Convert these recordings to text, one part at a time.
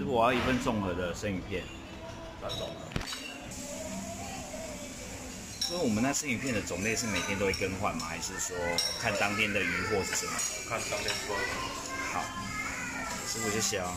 我要一份综合的生鱼片。 哪种的？ 所以我们那生鱼片的种类是每天都会更换吗？还是说看当天的鱼货是什么？ 看当天说。 好，师傅谢谢哦。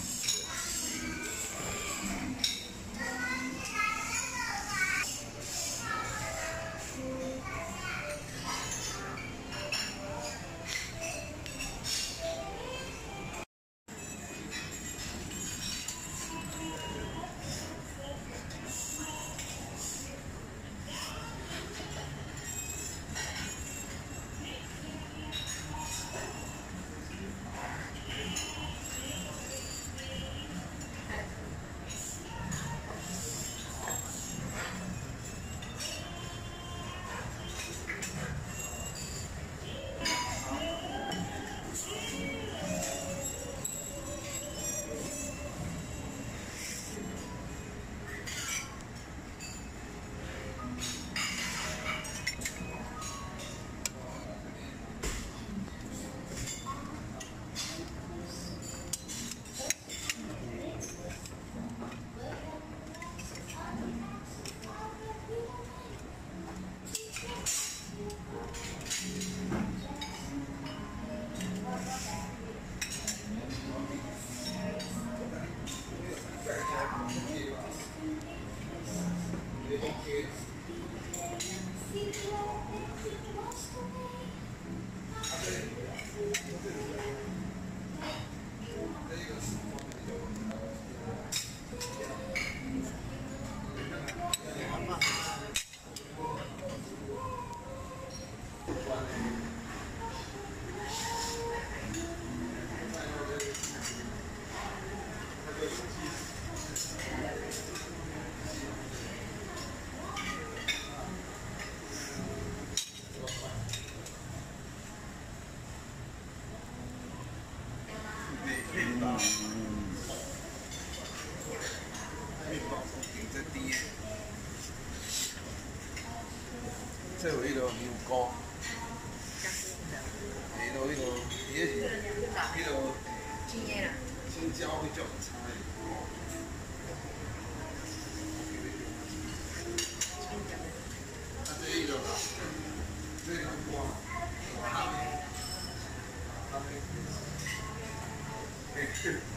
这有迄个牛膏，迄个，伊个是迄个青椒会叫菜。啊，这迄个，这个瓜，哈，哈，嘿。